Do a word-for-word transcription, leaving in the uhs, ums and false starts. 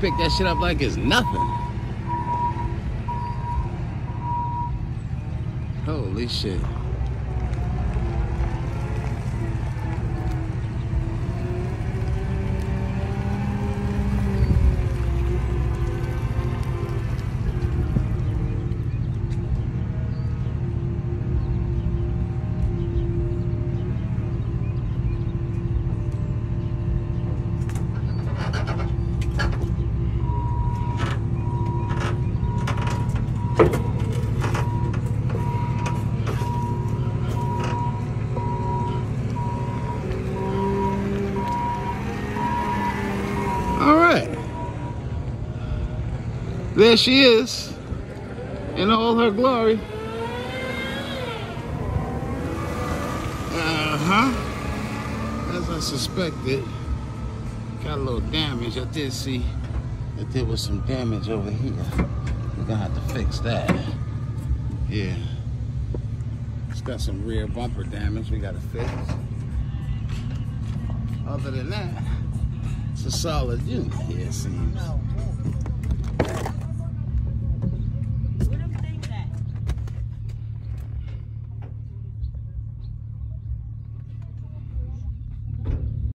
picked that shit up like it's nothing. Holy shit. There she is, in all her glory. Uh-huh. As I suspected, got a little damage. I did see that there was some damage over here. We're gonna have to fix that. Yeah. It's got some rear bumper damage we gotta fix. Other than that, it's a solid unit here, it seems.